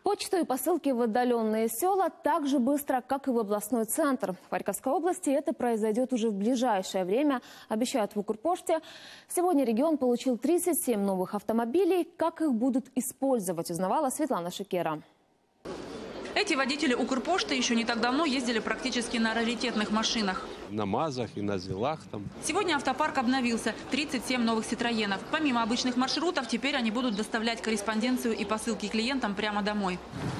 Почту и посылки в отдаленные села так же быстро, как и в областной центр. В Харьковской области это произойдет уже в ближайшее время, обещают в Укрпоште. Сегодня регион получил 37 новых автомобилей. Как их будут использовать, узнавала Светлана Шикера. Эти водители Укрпошты еще не так давно ездили практически на раритетных машинах. На МАЗах и на ЗИЛах там. Сегодня автопарк обновился. 37 новых «Ситроенов». Помимо обычных маршрутов, теперь они будут доставлять корреспонденцию и посылки клиентам прямо домой.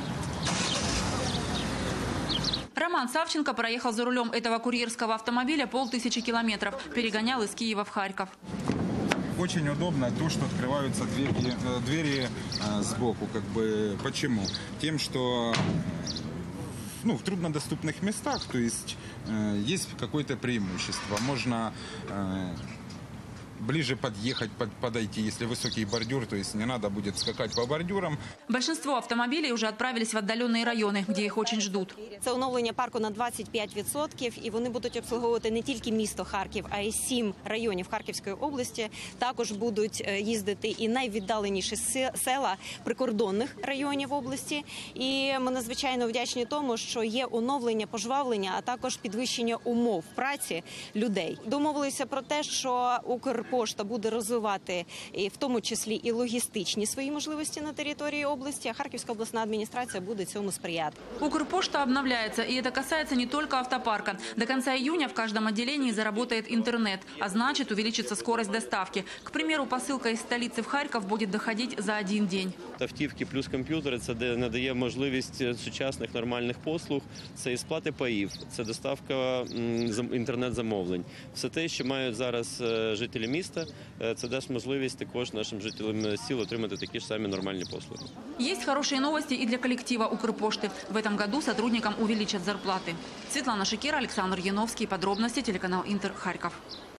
Роман Савченко проехал за рулем этого курьерского автомобиля 1500 километров. Перегонял из Киева в Харьков. Очень удобно то, что открываются двери сбоку. Почему? Тем, что в труднодоступных местах, то есть есть какое-то преимущество. Можно ближе подъехать, подойти, если высокий бордюр, то есть не надо будет скакать по бордюрам. Большинство автомобилей уже отправились в отдаленные райони, где їх очень ждуть. Це оновлення парку на 25%, і вони будуть обслуговувати не тільки місто Харків, а й 7 районів Харківської області. Також будуть їздити і найвіддаленіші села прикордонних районів області. І ми надзвичайно вдячні тому, що є оновлення, пожвавлення, а також підвищення умов праці людей. Домовилися про те, що Укрпошта буде розвивати, в тому числі і логістичні свої можливості на території області, а Харківська обласна адміністрація буде цьому сприяти. Укрпошта обновляется, и это касается не только автопарка. До конца июня в каждом отделении заработает интернет, а значит увеличится скорость доставки. К примеру, посылка из столицы в Харьков будет доходить за один день. Автівки плюс комп'ютери – це де надає можливість сучасних нормальних послуг. Це і сплати паїв, це доставка інтернет-замовлень. Все те, що мають зараз жителі міста, це дасть можливість також нашим жителям сіл отримати такі ж самі нормальні послуги. Есть хорошие новости и для коллектива Укрпошты. В этом году сотрудникам увеличат зарплаты. Светлана Шикера, Александр Яновский. Подробности телеканал Интер, Харьков.